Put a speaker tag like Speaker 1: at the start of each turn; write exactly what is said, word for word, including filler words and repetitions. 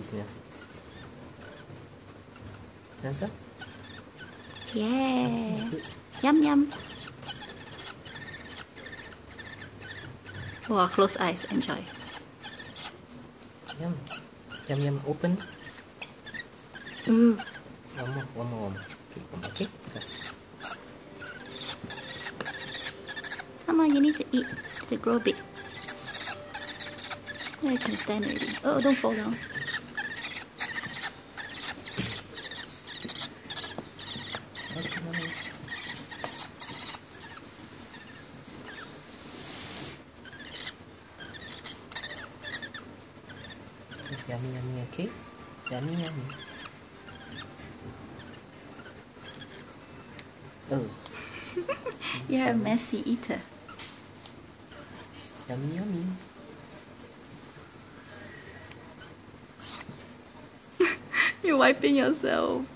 Speaker 1: smells. Hands up.
Speaker 2: Yeah. Yum yum. Wow, close eyes. Enjoy.
Speaker 1: Yum. Yum yum. Open.
Speaker 2: Ooh.
Speaker 1: One more. One more. One more. Okay. One more. Okay. Go.
Speaker 2: Come on, you need to eat to grow big. Oh, you can stand already. Oh, don't fall down.
Speaker 1: Okay, mommy. Yummy, yummy, okay? Yummy, yummy. Oh.
Speaker 2: You're a messy eater.
Speaker 1: Yummy, yummy.
Speaker 2: You're wiping yourself.